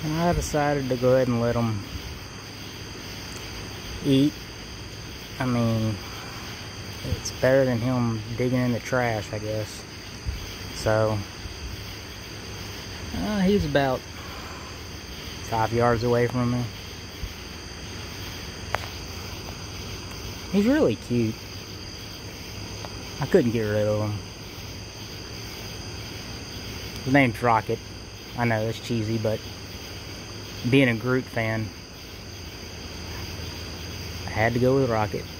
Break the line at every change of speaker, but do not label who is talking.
And I decided to go ahead and let him eat. I mean, it's better than him digging in the trash, I guess. So, he's about 5 yards away from me. He's really cute. I couldn't get rid of him. His name's Rocket. I know, it's cheesy, but being a Groot fan, I had to go with Rocket.